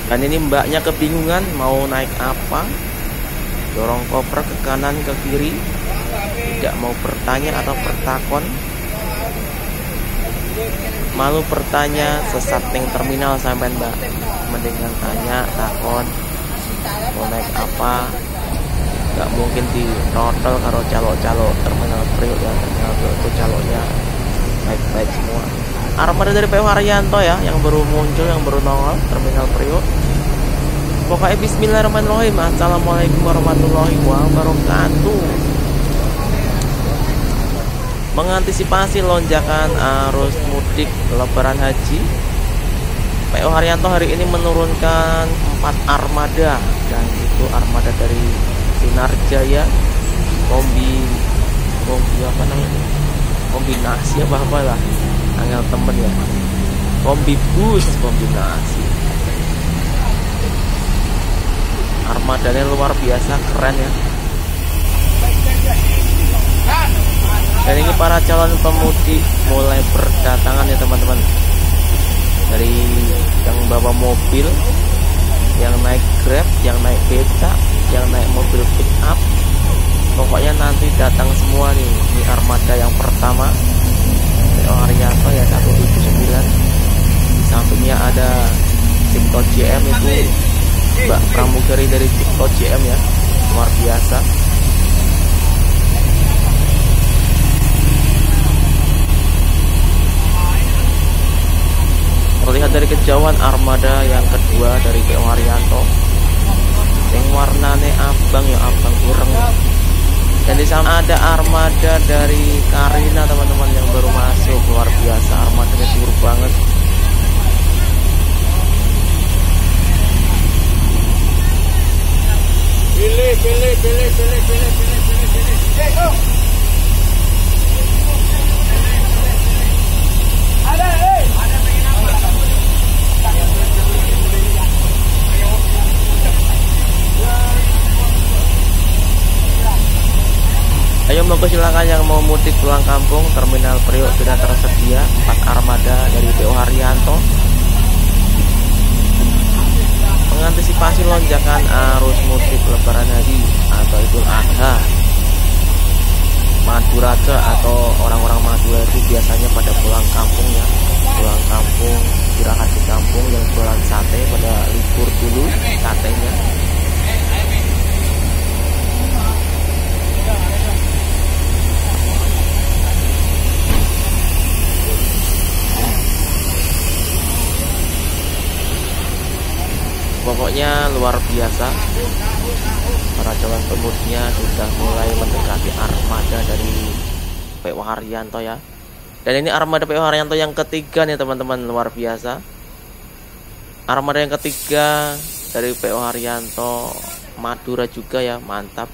Dan ini mbaknya kebingungan mau naik apa, dorong koper ke kanan ke kiri, tidak mau bertanya atau bertakon, malu bertanya, sesat ning terminal sampai mbak. Mendingan tanya takon mau naik apa, nggak mungkin di total karo calo-calo terminal Priok ya. Terminal Priok itu calonya baik-baik semua. Armada dari PO Haryanto ya, yang baru muncul, yang baru nongol terminal Priok. Pokoknya bismillahirrahmanirrahim. Assalamualaikum warahmatullahi wabarakatuh. Mengantisipasi lonjakan arus mudik lebaran haji, PO Haryanto hari ini menurunkan 4 armada, dan itu armada dari Sinar Jaya, kombi apa namanya, kombinasi apa lah, angel temen ya, kombi bus kombinasi. Armadanya luar biasa keren ya. Dan ini para calon pemudik mulai berdatangan ya teman-teman. Dari yang bawa mobil, yang naik Grab, yang naik beca, yang naik mobil pick up, pokoknya nanti datang semua nih. Ini armada yang pertama PO Haryanto ya, 179. Di sampingnya ada Cipto JM, itu Mbak pramugari dari Cipto JM ya, luar biasa. Terlihat dari kejauhan armada yang kedua dari PO Haryanto, yang warnanya abang ya, abang ireng. Dan di sana ada armada dari Karina teman-teman, yang baru masuk, luar biasa, armadanya sur banget. Ayo monggo silakan yang mau mudik pulang kampung, terminal Priok sudah tersedia 4 armada dari PO Haryanto. Mengantisipasi lonjakan arus mudik lebaran haji atau Idul Adha, Maduraga atau orang-orang Madura itu biasanya pada pulang kampung ya, pulang kampung, istirahat di kampung, yang jualan sate pada libur dulu satenya. Pokoknya luar biasa, para calon pemudiknya sudah mulai mendekati armada dari PO Haryanto ya. Dan ini armada PO Haryanto yang ketiga nih teman-teman, luar biasa. Armada yang ketiga dari PO Haryanto Madura juga ya, mantap.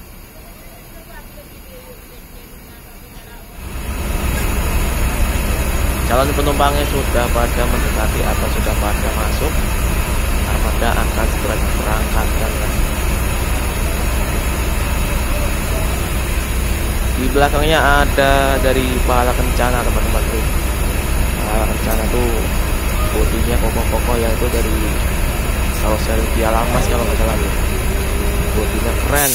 Calon penumpangnya sudah pada mendekati atau sudah pada masuk. Armada akan segera diberangkatkan ya. Di belakangnya ada dari Pahala Kencana teman-teman tuh. Pahala Kencana tuh bodinya kokoh-kokoh ya, itu dari karoseri Piala Mas kalau nggak salah ya. Bodinya keren.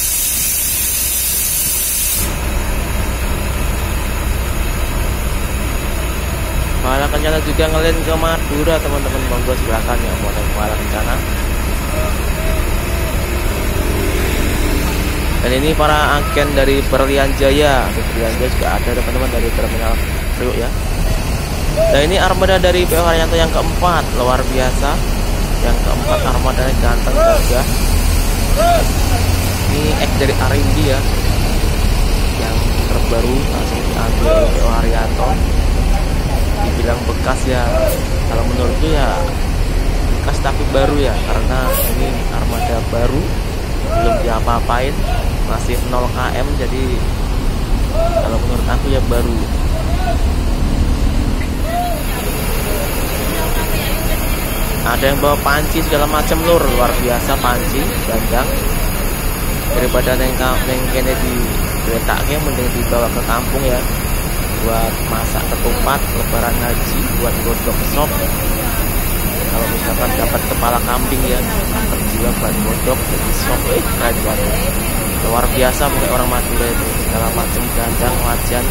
Pahala Kencana juga ngelin ke Madura teman-teman, monggo silakan ya mau naik Pahala Kencana. Dan ini para agen dari Berlian Jaya, Berlian Jaya juga ada teman-teman dari terminal Priok ya. Dan ini armada dari PO Haryanto yang keempat, luar biasa. Yang keempat armadanya ganteng gagah. Ini X dari Arimbi ya, yang terbaru langsung diambil PO Haryanto. Dibilang bekas ya, kalau menurutku ya bekas tapi baru ya, karena ini armada baru, belum diapa-apain, masih 0 km, jadi kalau menurut aku ya baru. Ada yang bawa panci segala macam lur, luar biasa, panci gandang. Daripada neng kene di letaknya, mending dibawa ke kampung ya, buat masak ketupat lebaran haji, buat godok sop. kalau misalkan dapat kepala kambing ya terjual ban bodok jadi sop keren banget, luar biasa pokoknya orang Madura itu, segala macam gandang wajan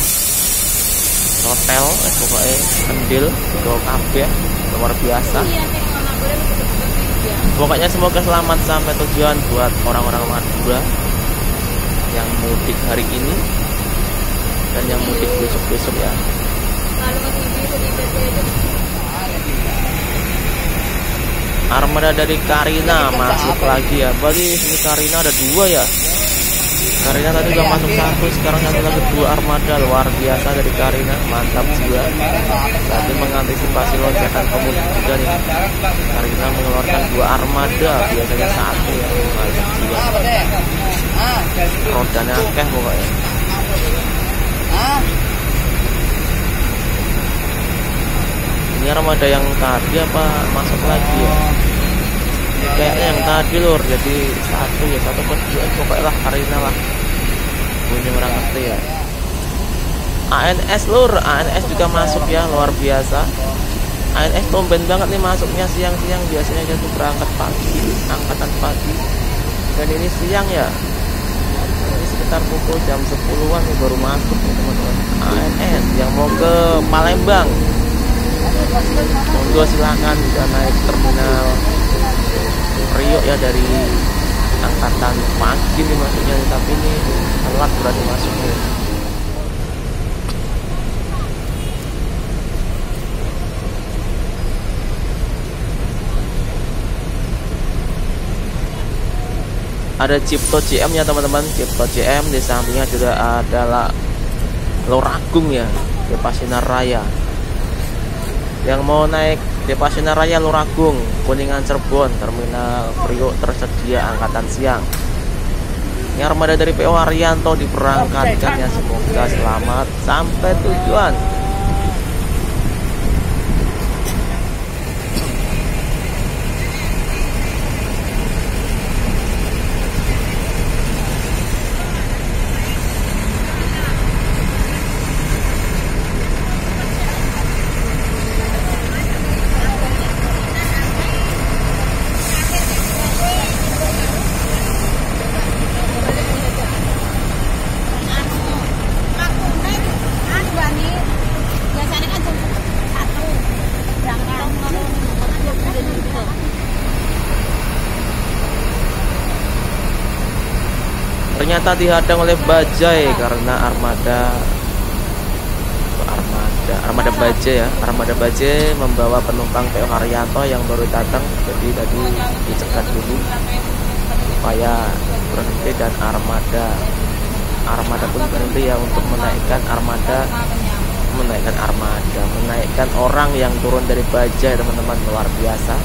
hotel pokoknya kendil go kabeh luar biasa. Pokoknya semoga selamat sampai tujuan buat orang-orang Madura yang mudik hari ini dan yang mudik besok-besok ya. Armada dari Karina masuk lagi ya. Berarti ini Karina ada dua ya. Karina tadi udah masuk satu, sekarang satu lagi dua armada, luar biasa dari Karina, mantap juga. Tadi mengantisipasi lonjakan pemudik juga nih. Karina mengeluarkan dua armada, biasanya satu ya, mantap juga. Rodanya akeh pokoknya. Ini armada yang tadi apa masuk lagi ya? Kayaknya yang tadi lur, jadi satu ya, satu per dua pokoknya lah Karina lah. Bunyi orang ngerti ya. ANS lur, ANS juga masuk ya, luar biasa. ANS tumben banget nih masuknya siang-siang, biasanya dia tuh berangkat pagi, angkatan pagi. Dan ini siang ya. Ini sekitar pukul jam 10-an nih baru masuk nih teman-teman. ANS yang mau ke Palembang. Monggo silakan bisa naik terminal Priok ya, dari angkatan pagi nih masuknya, tapi ini telat berarti masuknya. Ada Cipto CM ya teman-teman, Cipto CM, di sampingnya juga adalah Luragung ya, Depasinar Raya. Yang mau naik Depasinar Raya Luragung, Kuningan Cirebon, terminal Priok tersedia angkatan siang. Ini armada dari PO Haryanto diberangkatkan ya, semoga selamat sampai tujuan. Ternyata dihadang oleh bajai karena armada bajai ya. Armada bajai membawa penumpang PO Haryanto yang baru datang, jadi tadi dicegat dulu supaya berhenti, dan armada pun berhenti ya untuk menaikkan orang yang turun dari bajai teman-teman, luar biasa.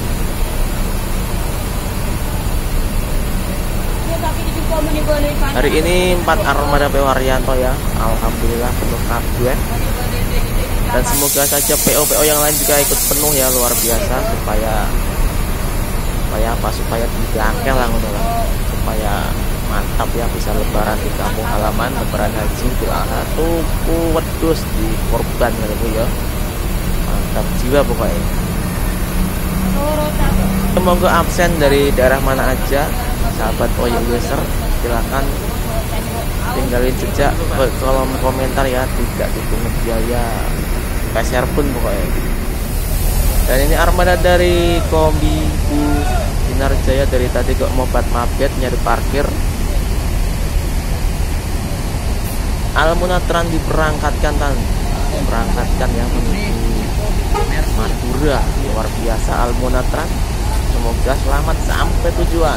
Hari ini 4 armada PO Haryanto ya, alhamdulillah penuh kabeh. Dan semoga saja PO-PO yang lain juga ikut penuh ya, luar biasa, supaya digangkel lah ngono lah, supaya mantap ya, bisa lebaran di kampung halaman, lebaran haji Idul Adha tuku wedhus di korban gitu ya. Mantap jiwa pokoknya. Semoga absen dari daerah mana aja, sahabat Oyo User, silakan tinggalin jejak ke kolom komentar ya, tidak dipungut biaya peser pun pokoknya. Dan ini armada dari Kombi Bu Sinar Jaya, dari tadi kok mau mabet nyari parkir. Almunatran diberangkatkan yang menuju Madura, luar biasa Almunatran. Semoga selamat sampai tujuan.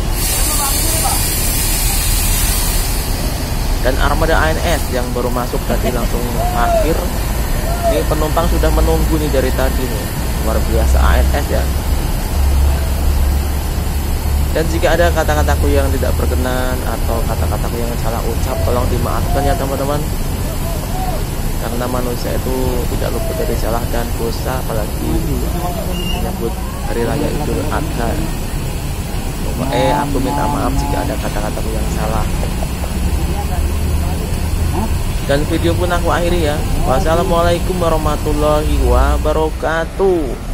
Dan armada ANS yang baru masuk tadi langsung parkir. Ini penumpang sudah menunggu nih dari tadi nih, luar biasa ANS ya. Dan jika ada kata-kataku yang tidak berkenan atau kata-kataku yang salah ucap, tolong dimaafkan ya teman-teman, karena manusia itu tidak luput dari salah dan dosa, apalagi menyambut hari raya Idul Adha. Aku minta maaf jika ada kata-kataku yang salah. Dan video pun aku akhiri ya. Wassalamualaikum warahmatullahi wabarakatuh.